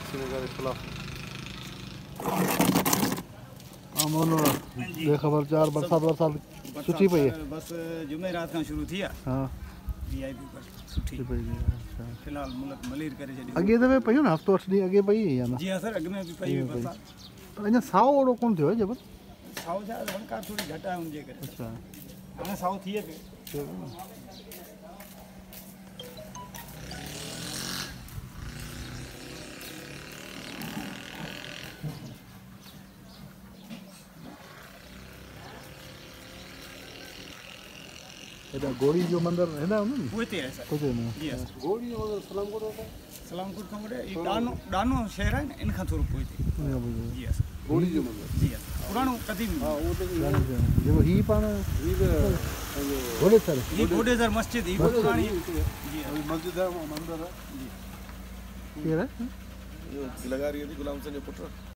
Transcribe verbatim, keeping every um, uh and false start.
श्रीनगर के खिलाफ अमन बेखबर बरसात बरसात सुठी पई है बस जुमे रात का शुरू थी हां वीआईपी पर सुठी पई अच्छा फिलहाल मुल्क मलीर करे छडी अगे दफे पई न हफ्तो अठ दी अगे पई या ना जी हां सर अगे में भी पई बरसात अने साओ ओडो कोन थियो जब साओ जा हणकार थोड़ी घटा हुजे करे अच्छा हां साओ थिए के एदा गोड़ी जो मंदिर है ना उन होते है सर होते ना जी हां गोड़ी जो सलामकोट होता है सलामकोट का मोड़े ये दानो दानो शहर है इन खां थोरो पोइते जी हां गोड़ी जो मंदिर जी हां पुरानो कदीम हां वो तो जो ही पाण ही गोड़े सर ये गोडेसर मस्जिद ही पुरानी जी हां मस्जिद है मंदिर है ये है ये लगा रही है गुलाम सिंह के पुत्र